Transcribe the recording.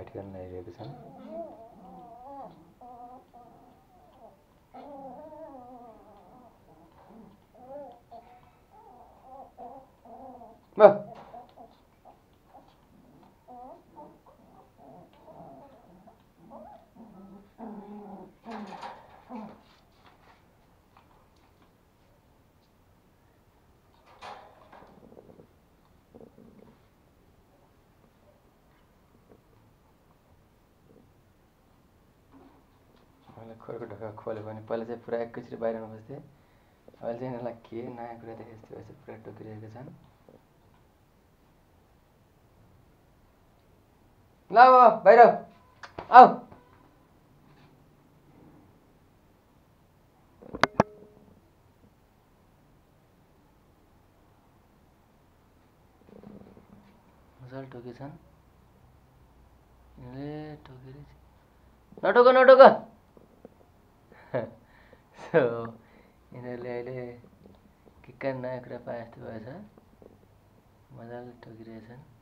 Party गर्न आइरहेको छन्। खोरको ढोका खोल्यो भने पहिला चाहिँ पुरा एकैचोटि बाहिरमा बस्थे। अहिले चाहिँ यिनीहरूलाई के नयाँ कुरा देखेको जस्तो भएछ, पुरा टोकिरहेका छन्। ल अब बाहिर आऊ। मजाले टोकेछन्। यिनीहरूले टोकेर नटोक नटोक। सो यिनीहरूले अहिले के नयाँ कुरा पाए जस्तो भएछ, मजाले टोकिरहेछन्।